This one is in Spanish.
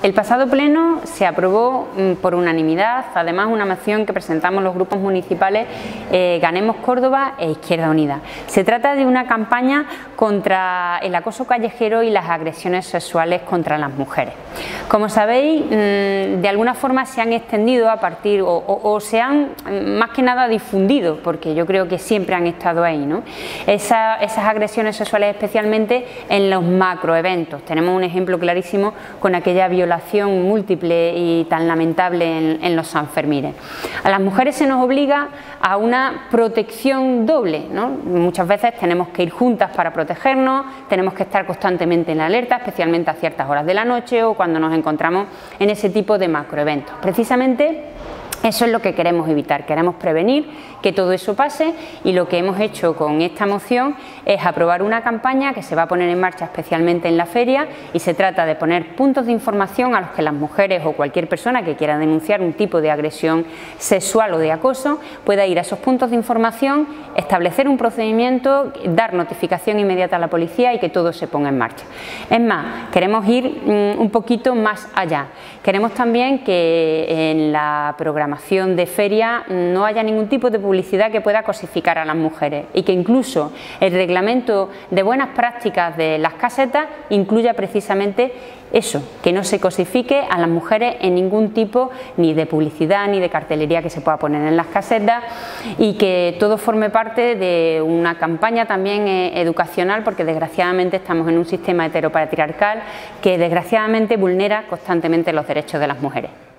El pasado pleno se aprobó por unanimidad, además una moción que presentamos los grupos municipales Ganemos Córdoba e Izquierda Unida. Se trata de una campaña contra el acoso callejero y las agresiones sexuales contra las mujeres. Como sabéis, de alguna forma se han extendido a partir o se han más que nada difundido, porque yo creo que siempre han estado ahí, ¿no? Esas agresiones sexuales, especialmente en los macroeventos. Tenemos un ejemplo clarísimo con aquella violación múltiple y tan lamentable en los Sanfermines. A las mujeres se nos obliga a una protección doble, ¿no? Muchas veces tenemos que ir juntas para protegernos, tenemos que estar constantemente en la alerta, especialmente a ciertas horas de la noche o cuando nos encontramos en ese tipo de macroeventos. Precisamente eso es lo que queremos evitar, queremos prevenir que todo eso pase, y lo que hemos hecho con esta moción es aprobar una campaña que se va a poner en marcha especialmente en la feria, y se trata de poner puntos de información a los que las mujeres o cualquier persona que quiera denunciar un tipo de agresión sexual o de acoso pueda ir a esos puntos de información, establecer un procedimiento, dar notificación inmediata a la policía y que todo se ponga en marcha. Es más, queremos ir un poquito más allá. Queremos también que en la programación de feria no haya ningún tipo de publicidad que pueda cosificar a las mujeres, y que incluso el reglamento de buenas prácticas de las casetas incluya precisamente eso, que no se cosifique a las mujeres en ningún tipo ni de publicidad ni de cartelería que se pueda poner en las casetas, y que todo forme parte de una campaña también educacional, porque desgraciadamente estamos en un sistema heteropatriarcal que desgraciadamente vulnera constantemente los derechos de las mujeres.